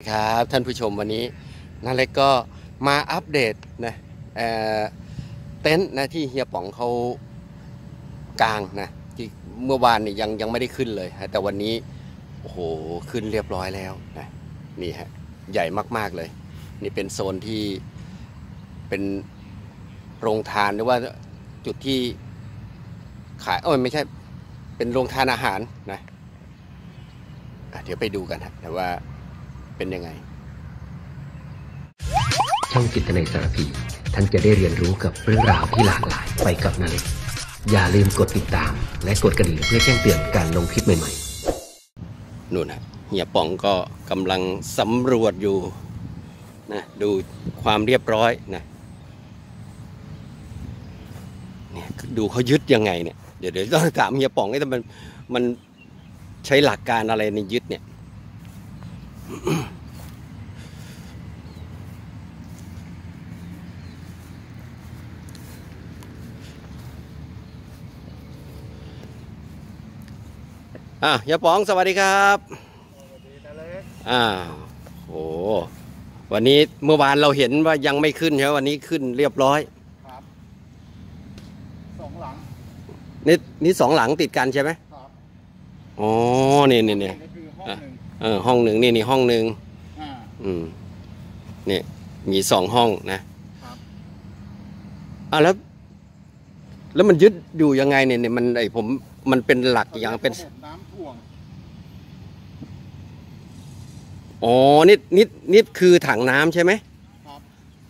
ครับท่านผู้ชมวันนี้นาเล็กก็มาอัปเดตนะเต็นท์นะที่เฮียป๋องเขากางนะที่เมื่อวานนี่ยังไม่ได้ขึ้นเลยแต่วันนี้โอ้โหขึ้นเรียบร้อยแล้วนะนี่ฮะใหญ่มากๆเลยนี่เป็นโซนที่เป็นโรงทานหรือว่าจุดที่ขายไม่ใช่เป็นโรงทานอาหารนะเดี๋ยวไปดูกันฮะแต่ว่าเป็นยังไงช่องจิตนาสารพีท่านจะได้เรียนรู้กับเรื่องราวที่หลากหลายไปกับนาเล็กอย่าลืมกดติดตามและกดกระดิ่งเพื่อแจ้งเตือนการลงคลิปใหม่ๆนู่นฮะเฮียป๋องก็กำลังสำรวจอยู่นะดูความเรียบร้อยนะเนี่ยดูเขายึดยังไงเนี่ยเดี๋ยวต้องถามเฮียป๋องว่ามันใช้หลักการอะไรในยึดเนี่ยเฮียป๋องสวัสดีครับสวัสดีนะเล็กโอ้วันนี้เมื่อวานเราเห็นว่ายังไม่ขึ้นใช่ไหมวันนี้ขึ้นเรียบร้อยครับสองหลังนี่สองหลังติดกันใช่ไหมครับอ๋อนี่คือห้องหนึ่งนี่ห้องหนึ่งนี่มีสองห้องนะครับแล้วมันยึดอยู่ยังไงเนี่ยมันมันเป็นหลักอย่างเป็นน้ำท่วมอ๋อนี่คือถังน้ำใช่ไหมครับ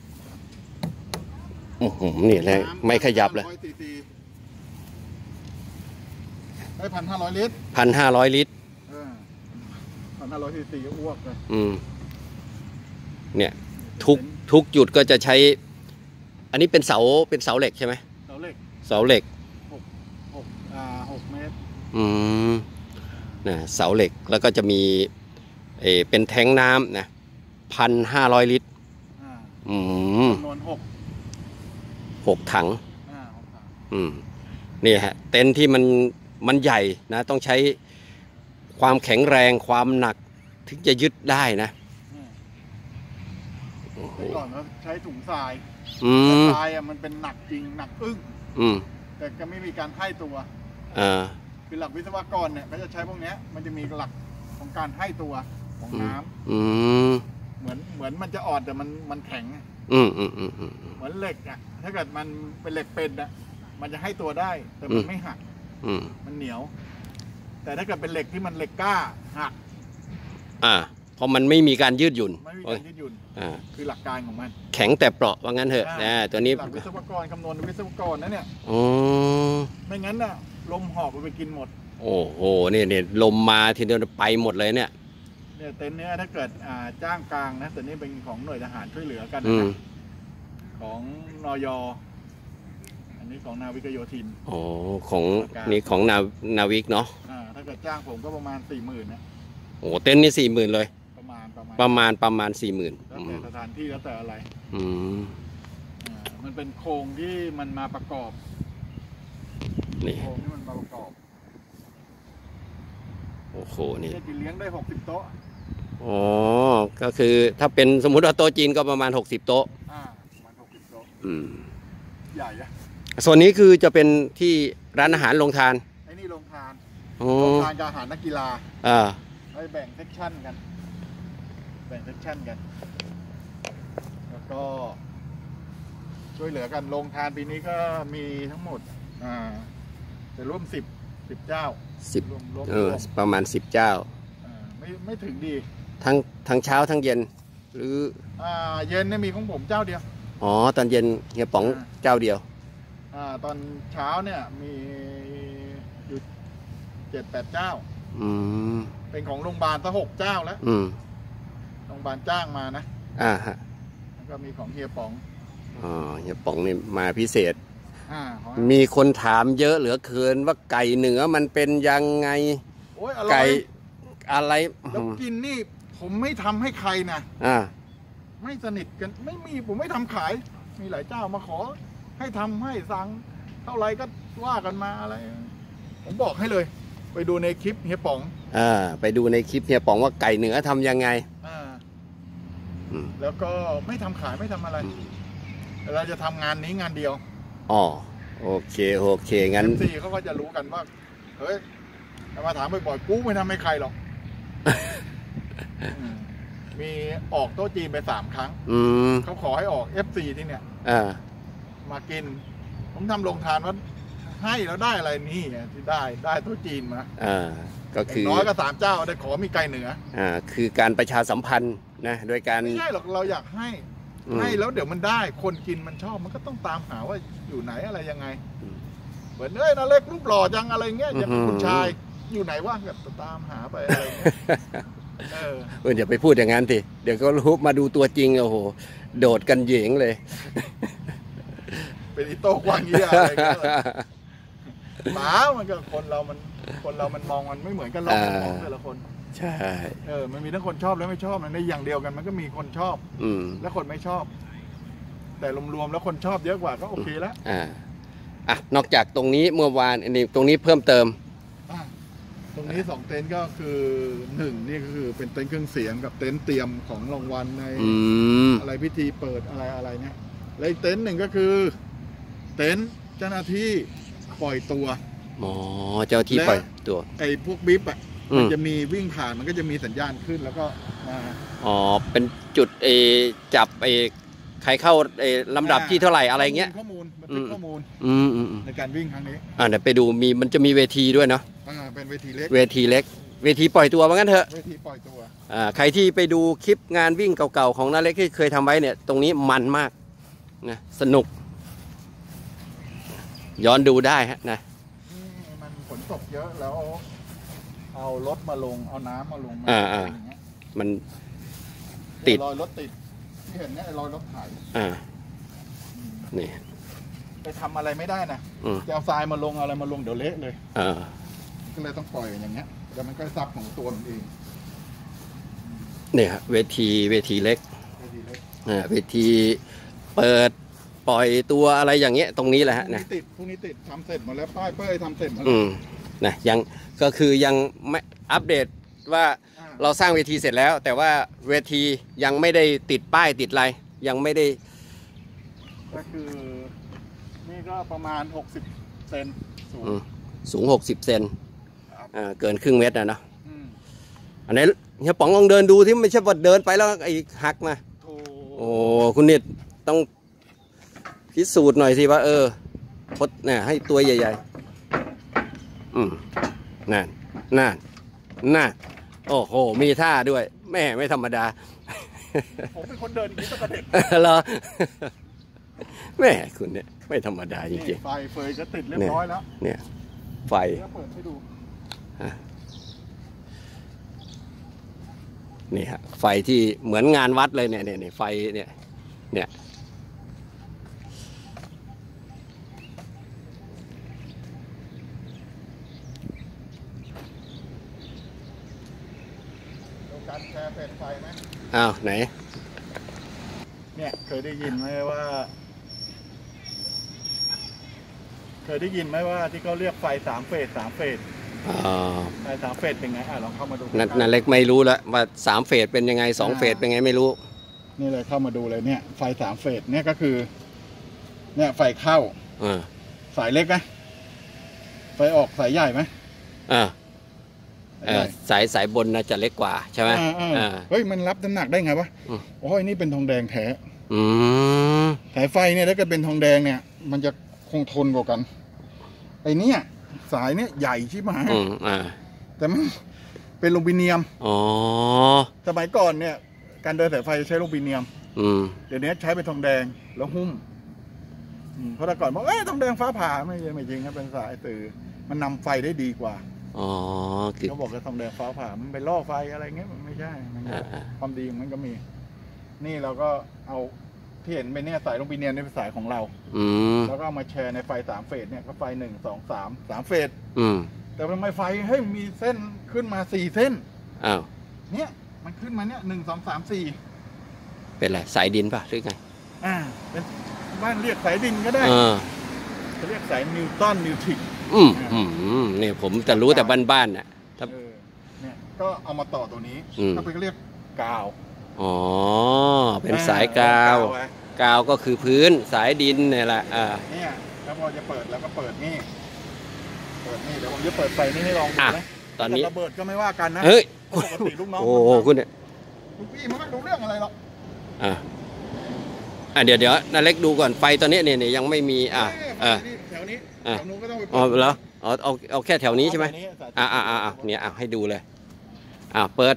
นี่เลยไม่ขยับเลยได้1,500 ลิตร 1,500 ลิตร 1,500 ซีซีอ้วกเลยเนี่ยทุกจุดก็จะใช้อันนี้เป็นเสาเหล็กใช่ไหมเสาเหล็ก 6 เมตรนะเสาเหล็กแล้วก็จะมีเป็นแท้งน้ำนะ1,500 ลิตรจำนวน 6 ถังนี่ฮะเต็นท์ที่มันใหญ่นะต้องใช้ความแข็งแรงความหนักถึงจะยึดได้นะก่อนเราใช้ถุงทรายทรายมันเป็นหนักจริงหนักแต่ก็ไม่มีการให้ตัวคือหลักวิศวกรเนี่ยเขาจะใช้พวกนี้มันจะมีหลักของการให้ตัวของน้ำเหมือนมันจะอ่อนแต่มันแข็งเหมือนเหล็กอ่ะถ้าเกิดมันเป็นเหล็กเป็นอ่ะมันจะให้ตัวได้แต่มันไม่หักมันเหนียวแต่ถ้าเกิดเป็นเหล็กที่มันเหล็กกล้าหักเพราะมันไม่มีการยืดหยุ่นไม่มีการยืดหยุ่นคือหลักการของมันแข็งแต่เปราะว่างั้นเถอะตัวนี้หลักวิศวกรคำนวณวิศวกรนะเนี่ยไม่งั้นน่ะลมหอบไปกินหมดโอ้โหเนี่ยลมมาทีเดียวไปหมดเลยเนี่ยเต็นท์เนี้ยถ้าเกิดจ้างกลางนะแต่นี่เป็นของหน่วยทหารช่วยเหลือกันนะของนย.อันนี้ของนาวิกโยธินของนี่ของนาวิกเนาะถ้าเกิดจ้างผมก็ประมาณ40,000นะโอ้เต็นท์นี่40,000เลยประมาณ 40,000 แล้วแต่สถานที่แล้วแต่อะไรมันเป็นโครงที่มันมาประกอบนี่โครงที่มันมาประกอบโอ้โหนี่กินเลี้ยงได้60 โต๊ะก็คือถ้าเป็นสมมุติว่าโต๊ะจีนก็ประมาณ60 โต๊ะประมาณ60 โต๊ะใหญ่อะส่วนนี้คือจะเป็นที่ร้านอาหารโรงทานไอ้นี่โรงทานกับอาหารนักกีฬาให้แบ่งเซกชันกันแล้วก็ช่วยเหลือกันโรงทานปีนี้ก็มีทั้งหมดจะร่วม10 เจ้าประมาณ10 เจ้าไม่ถึงดีทั้งเช้าทั้งเย็นหรือเย็นเนี่ยมีของผมเจ้าเดียวตอนเย็นเฮียป๋องเจ้าเดียวตอนเช้าเนี่ยมีอยู่7-8 เจ้าเป็นของโรงพยาบาลตั้ง6 เจ้าแล้วโรงพยาบาลจ้างมานะแล้วก็มีของเฮียป๋องเฮียป๋องนี่มาพิเศษมีคนถามเยอะเหลือเกินว่าไก่เหนือมันเป็นยังไงไก่อะไรแล้วกินนี่ผมไม่ทำให้ใครนะไม่สนิทกันไม่มีผมไม่ทำขายมีหลายเจ้ามาขอให้ทำให้สั่งเท่าไรก็ว่ากันมาอะไรผมบอกให้เลยไปดูในคลิปเฮียป๋องไปดูในคลิปเฮียป๋องว่าไก่เหนือทำยังไงแล้วก็ไม่ทำขายไม่ทำอะไรเราจะทำงานนี้งานเดียวอ๋อโอเคงั้นซีเขาก็จะรู้กันว่าเฮ้ยมาถามบ่อยๆกูไม่ทำให้ใครหรอกมีออกโต๊ะจีนไป3 ครั้งเขาขอให้ออก FC ที่เนี่ยมากินผมทำโรงทานว่าให้แล้วได้อะไรนี่ที่ได้โต๊ะจีนมาก็คือน้อยก็3 เจ้าได้ขอมีไก่เหนือคือการประชาสัมพันธ์นะโดยการไม่ใช่หรอกเราอยากให้แล้วเดี๋ยวมันได้คนกินมันชอบมันก็ต้องตามหาว่าอยู่ไหนอะไรยังไงเหมือนนาเล็กรูปหล่อจังอะไรเงี้ยอย่างคุณชายอยู่ไหนว่างก็ตามหาไปอะไรเงี้ยอย่าไปพูดอย่างนั้นสิเดี๋ยวก็รู้มาดูตัวจริงโอ้โหโดดกันเหยงเลยเป็นอีโต้กวางเยี่ยอะไรเงี้ยหมามันก็คนเรามันมองมันไม่เหมือนกันเรามองแต่ละคนใช่มันมีทั้งคนชอบและไม่ชอบในอย่างเดียวกันมันก็มีคนชอบและคนไม่ชอบแต่รวมๆแล้วคนชอบเยอะกว่าก็โอเคแล้วนอกจากตรงนี้เมื่อวานนี่ตรงนี้เพิ่มเติมตรงนี้2 เต็นท์ก็คือ1นี่ก็คือเป็นเต็นท์เครื่องเสียงกับเต็นท์เตรียมของรางวัลในอะไรพิธีเปิดอะไรเนี่ยและอีกเต็นท์หนึ่งก็คือเต็นท์เจ้าหน้าที่ปล่อยตัวเจ้าที่ปล่อยตัวไอ้พวกบิ๊บมันจะมีวิ่งผ่านมันก็จะมีสัญญาณขึ้นแล้วก็มาเป็นจุดจับใครเข้าลำดับที่เท่าไหร่อะไรเงี้ยข้อมูลบันทึกข้อมูลในการวิ่งครั้งนี้เดี๋ยวไปดูมันจะมีเวทีด้วยเนาะเป็นเวทีเล็กเวทีปล่อยตัวว่างั้นเถอะเวทีปล่อยตัวใครที่ไปดูคลิปงานวิ่งเก่าๆของน้าเล็กที่เคยทำไว้เนี่ยตรงนี้มันมากนะสนุกย้อนดูได้ฮะนะมันฝนตกเยอะแล้วเอารถมาลงเอาน้ำมาลงมันติดรอยรถติดที่เห็นเนี่ยรอยรถไถนี่ไปทำอะไรไม่ได้นะจะเอาทรายมาลงอะไรมาลงเดี๋ยวเละเลยก็เลยต้องปล่อยอย่างเงี้ยแต่มันก็ซับของตัวมันเองเนี่ยเวทีเล็กเวทีเปิดปล่อยตัวอะไรอย่างเงี้ยตรงนี้แหละฮะนะพวกนี้ติดทำเสร็จหมดแล้วป้ายเป้ยทำเสร็จหมดแล้วนะยังก็คือยังไม่อัปเดตว่าเราสร้างเวทีเสร็จแล้วแต่ว่าเวทียังไม่ได้ติดป้ายติดอะไรยังไม่ได้ก็คือนี่ก็ประมาณ60 เซนสูง60 เซนเกินครึ่งเมตรนะเนาะอันนี้เฮียป๋องลองเดินดูที่ไม่ใช่ว่าเดินไปแล้วไอ้หักมาโอ้คุณนิดต้องพิสูจน์หน่อยสิว่าพดเนี่ยให้ตัวใหญ่ๆนั่นโอ้โหมีท่าด้วยแม่ไม่ธรรมดาผมเป็นคนเดินอย่างนี้ตั้งแต่เด็กเหรอแม่คุณเนี่ยไม่ธรรมดาจริงๆไฟเฟยก็ติดเรียบร้อยแล้วเนี่ยไฟเปิดให้ดูนี่ฮะไฟที่เหมือนงานวัดเลยเนี่ยไฟเนี่ยการแชร์เฟซไฟไหมไหนเนี่ยเคยได้ยินไหมว่าที่เขาเรียกไฟ3 เฟสไฟ3 เฟสเป็นไงลองเข้ามาดูนั่นเล็กไม่รู้แล้วว่า3 เฟสเป็นยังไง2 เฟสเป็นไงไม่รู้นี่เลยเข้ามาดูเลยเนี่ยไฟ3 เฟสเนี่ยก็คือเนี่ยไฟเข้าสายเล็กไหมไฟออกสายใหญ่ไหมสายบนน่าจะเล็กกว่าใช่ไหมเฮ้ยมันรับน้ำหนักได้ไงวะโอ้ยนี่เป็นทองแดงแท้สายไฟเนี่ยถ้าเกิดเป็นทองแดงเนี่ยมันจะคงทนกว่ากันไอ้นี่สายเนี่ยใหญ่ชิบหายแต่มันเป็นอลูมิเนียมสมัยก่อนเนี่ยการเดินสายไฟใช้อลูมิเนียมเดี๋ยวนี้ใช้เป็นทองแดงแล้วหุ้มเพราะแต่ก่อนบอกทองแดงฟ้าผ่าไม่จริงครับเป็นสายสื่อมันนำไฟได้ดีกว่าเขาบอกว่าทองแดงฟ้าผ่ามันไปล่อไฟอะไรเงี้ยมันไม่ใช่มันความดีมันก็มีนี่เราก็เอาที่เห็นเป็นเนี่ยสายอลูมิเนียมในสายของเราแล้วก็มาแชร์ในไฟ3 เฟสเนี่ยก็ไฟ1 2 3 เฟสแต่ทำไมไฟมีเส้นขึ้นมา4 เส้นเนี่ยมันขึ้นมาเนี่ย1 2 3 4 เป็นอะไรสายดินป่ะหรือไงเป็นบ้านเรียกสายดินก็ได้เขาเรียกสายนิวตันนิวทริกเนี่ยผมจะรู้แต่บ้านๆน่ะเนี่ยก็เอามาต่อตัวนี้ก็เป็นเรียกกาวเป็นสายกาว กาวก็คือพื้นสายดินเนี่ยแหละเนี่ยแล้วพอจะเปิดแล้วก็เปิดนี่เดี๋ยวผมจะเปิดไฟนี่ให้ลองดูนะตอนนี้ระเบิดก็ไม่ว่ากันนะเฮ้ยปกติลูกน้องโอ้คุณเนี่ยลูกพี่มันไม่รู้เรื่องอะไรหรอกเดี๋ยวนาเล็กดูก่อนไฟตอนนี้เนี่ยยังไม่มีแถวนี้แถวนู้นก็ต้องไปเหรอเอาแค่แถวนี้ใช่ไหมเนี่ยให้ดูเลยเปิด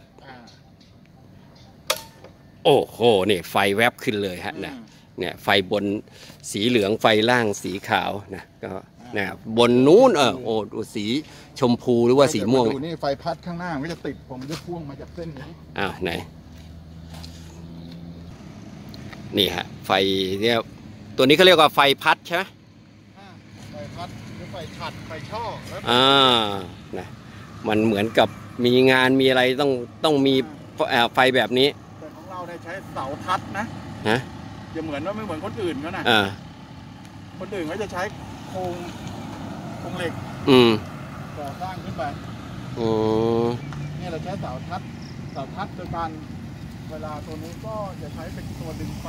โอ้โหนี่ไฟแวบขึ้นเลยฮะเนี่ยไฟบนสีเหลืองไฟล่างสีขาวนะก็เนี่ยบนนู้นโอ้ดูสีชมพูหรือว่าสีม่วงดูนี่ไฟพัดข้างหน้ามันจะติดผมจะพ่วงมาจากเส้นนี้ไหนนี่ฮะไฟเนี่ยตัวนี้เขาเรียกว่าไฟพัดใช่ไหมไฟพัดหรือไฟฉัดไฟช่อนะมันเหมือนกับมีงานมีอะไรต้องมีไฟแบบนี้แต่ของเราเนี่ยใช้เสาทัดนะอย่าเหมือนว่าไม่เหมือนคนอื่นเขานะคนอื่นเขาจะใช้โครงเหล็กก่อสร้างขึ้นไปนี่เราใช้เสาทัดโดยการเวลาตัวนี้ก็จะใช้เป็นตัวดึงไฟ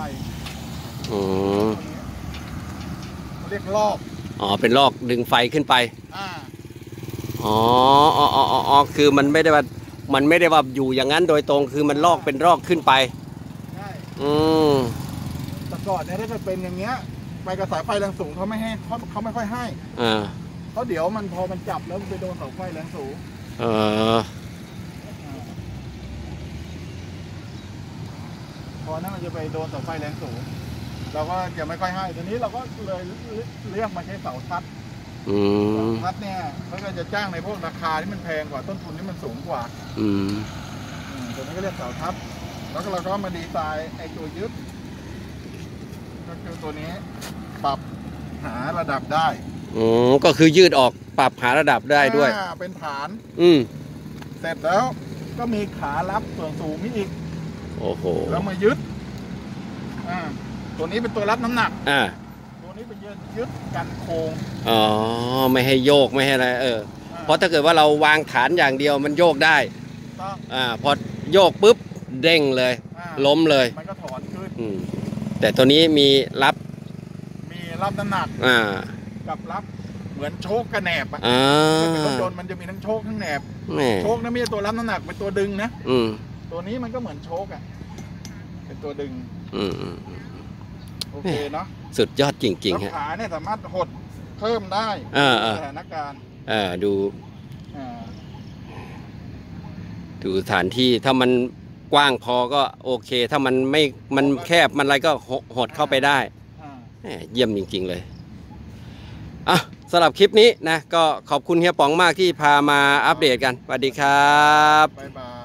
เรียกลอกเป็นลอกดึงไฟขึ้นไปคือมันไม่ได้ว่าอยู่อย่างนั้นโดยตรงคือมันลอกเป็นลอกขึ้นไปใช่แต่ก่อนเนี่ยถ้าเกิดเป็นอย่างเงี้ยไปกระแสไฟแรงสูงเขาไม่ให้เขาไม่ค่อยให้เพราะเดี๋ยวมันพอมันจับแล้วมันไปโดนเสาไฟแรงสูงพอนั้นมันจะไปโดนเสาไฟแรงสูงเราก็จะไม่ค่อยให้ทีนี้เราก็เลยเลือกมาใช้เสาทัดทัดเนี่ยเขาก็จะจ้างในพวกราคาที่มันแพงกว่าต้นทุนที่มันสูงกว่าตัวนี้ก็เรียกเสาทัดแล้วก็เราก็มาดีไซน์ไอ้ตัวยึดก็คือตัวนี้ปรับหาระดับได้ก็คือยืดออกปรับหาระดับได้ด้วยเป็นฐานเสร็จแล้วก็มีขารับส่วนสูงนี่อีกโอ้โหแล้วมายึดตัวนี้เป็นตัวรับน้ำหนักตัวนี้เป็นยึดกันโค้งไม่ให้โยกไม่ให้อะไรเพราะถ้าเกิดว่าเราวางฐานอย่างเดียวมันโยกได้พอโยกปุ๊บเด้งเลยล้มเลยมันก็ถอนขึ้นแต่ตัวนี้มีรับน้ำหนักกับรับเหมือนโชคกระแหนบเป็นรถยนต์มันจะมีทั้งโชคทั้งแหนบโชคนั้นไม่ใช่ตัวรับน้ำหนักเป็นตัวดึงนะตัวนี้มันก็เหมือนโชคเป็นตัวดึงโอเคเนาะสุดยอดจริงๆฮะขาเนี่ยสามารถหดเพิ่มได้สถานการณ์ดูสถานที่ถ้ามันกว้างพอก็โอเคถ้ามันแคบมันอะไรก็หดเข้าไปได้เยี่ยมจริงๆเลยสำหรับคลิปนี้นะก็ขอบคุณเฮียป๋องมากที่พามาอัปเดตกันสวัสดีครับบ๊ายบาย